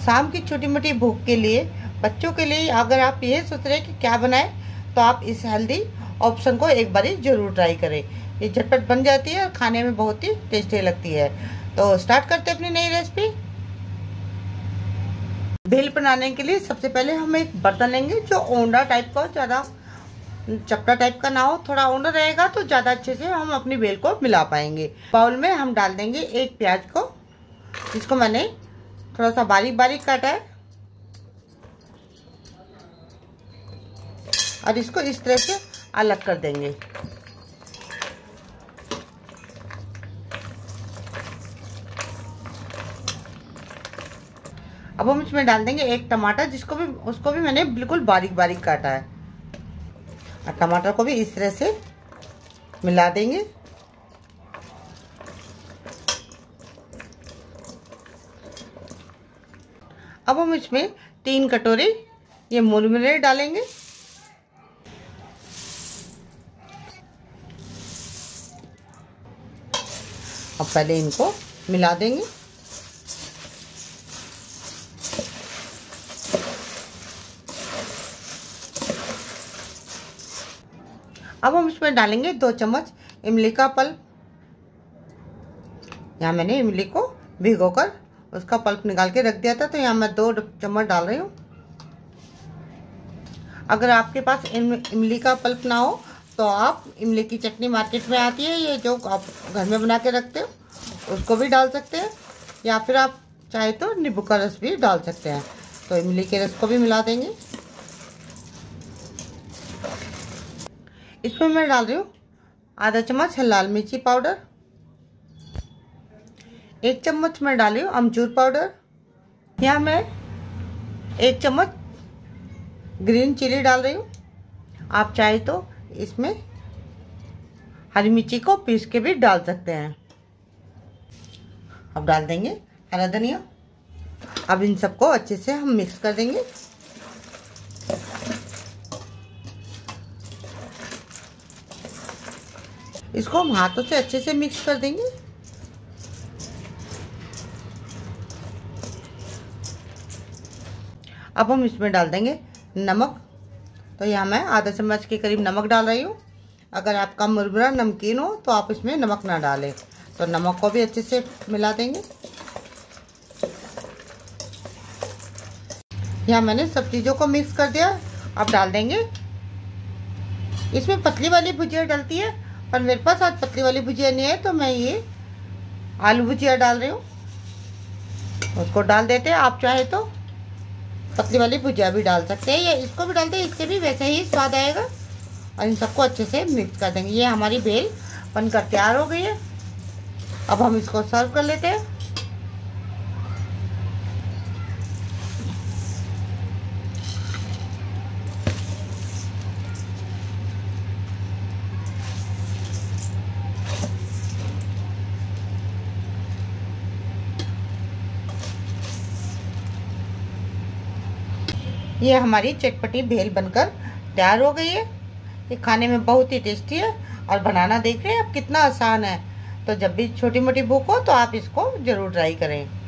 शाम की छोटी मोटी भूख के लिए, बच्चों के लिए अगर आप ये सोच रहे हैं कि क्या बनाएं, तो आप इस हेल्दी ऑप्शन को एक बारी ज़रूर ट्राई करें। ये झटपट बन जाती है और खाने में बहुत ही टेस्टी लगती है। तो स्टार्ट करते हैं अपनी नई रेसिपी। भेल बनाने के लिए सबसे पहले हम एक बर्तन लेंगे जो ओंडा टाइप का, ज़्यादा चपटा टाइप का ना हो, थोड़ा ओंडा रहेगा तो ज़्यादा अच्छे से हम अपनी भेल को मिला पाएंगे। बाउल में हम डाल देंगे एक प्याज को, जिसको मैंने थोड़ा सा बारीक बारीक काटा है, और इसको इस तरह से अलग कर देंगे। अब हम इसमें डाल देंगे एक टमाटर, उसको भी मैंने बिल्कुल बारीक बारीक काटा है, और टमाटर को भी इस तरह से मिला देंगे। अब हम इसमें 3 कटोरी ये मुरमुरे डालेंगे। अब पहले इनको मिला देंगे। अब हम इसमें डालेंगे 2 चम्मच इमली का पल्प। यहाँ मैंने इमली को भिगोकर उसका पल्प निकाल के रख दिया था, तो यहाँ मैं 2 चम्मच डाल रही हूँ। अगर आपके पास इमली का पल्प ना हो तो आप इमली की चटनी मार्केट में आती है, ये जो आप घर में बना के रखते हो, उसको भी डाल सकते हैं, या फिर आप चाहे तो नींबू का रस भी डाल सकते हैं। तो इमली के रस को भी मिला देंगे। इसमें मैं डाल रही हूँ आधा चम्मच लाल मिर्ची पाउडर, 1 चम्मच मैं डाल रही हूँ अमचूर पाउडर, यहाँ मैं 1 चम्मच ग्रीन चिली डाल रही हूँ। आप चाहे तो इसमें हरी मिर्ची को पीस के भी डाल सकते हैं। अब डाल देंगे हरा धनिया। अब इन सबको अच्छे से हम मिक्स कर देंगे। इसको हम हाथों से अच्छे से मिक्स कर देंगे। अब हम इसमें डाल देंगे नमक। तो यहाँ मैं आधा चम्मच के करीब नमक डाल रही हूँ। अगर आपका मुरमुरा नमकीन हो तो आप इसमें नमक ना डालें। तो नमक को भी अच्छे से मिला देंगे। यहाँ मैंने सब चीज़ों को मिक्स कर दिया। अब डाल देंगे, इसमें पतली वाली भुजिया डलती है, पर मेरे पास आज पतली वाली भुजिया नहीं है, तो मैं ये आलू भुजिया डाल रही हूँ। उसको डाल देते हैं। आप चाहे तो पतली वाली भुजिया भी डाल सकते हैं, या इसको भी डालते हैं, इससे भी वैसे ही स्वाद आएगा। और इन सबको अच्छे से मिक्स कर देंगे। ये हमारी भेल बनकर तैयार हो गई है। अब हम इसको सर्व कर लेते हैं। ये हमारी चटपटी भेल बनकर तैयार हो गई है। ये खाने में बहुत ही टेस्टी है, और बनाना देख रहे हैं आप कितना आसान है। तो जब भी छोटी मोटी भूख हो तो आप इसको ज़रूर ट्राई करें।